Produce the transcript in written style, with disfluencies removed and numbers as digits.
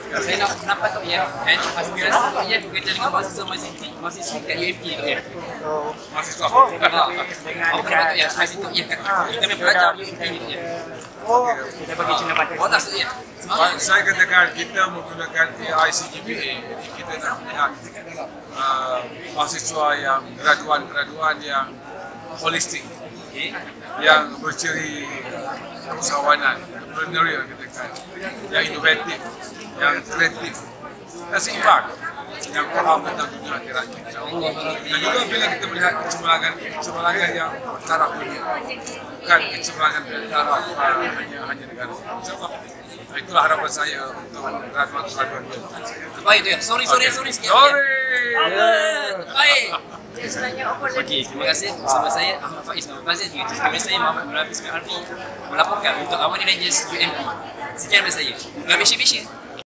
Saya nak pendapat Tok Yeh, aspirasi Tok Yeh berkaitan dengan mahasiswa kat UMP Tok Yeh. Mahasiswa. Apa pendapat Tok Yeh, aspirasi Tok Yeh kat kita punya pelajar UMP Tok Yeh. Kita bagi pendapat. Watas Tok Yeh. Saya katakan kita menggunakan AICGPA. Kita nak melihat mahasiswa yang graduan yang holistik, yang berciri usahawanan, entrepreneurial katakan, yang inovatif, yang kreatif, dan seimbang, yang faham tentang dunia akhirat. Dan juga bila kita melihat kecemerlangan yang taraf dunia, bukan kecemerlangan dari taraf hanya negara. InsyaAllah. Itulah harapan saya untuk graduan-graduan dia. Baik Tok Yeh. Sorry sikit. Baik. Okey, terima kasih. Bersama saya Ahmad Faiz Muhammad Fazil. Terima saya Muhammad Mulafiz bin Arfi melaporkan untuk Awani Rangers UMP. Sekian dari saya. Enggak bising-bising.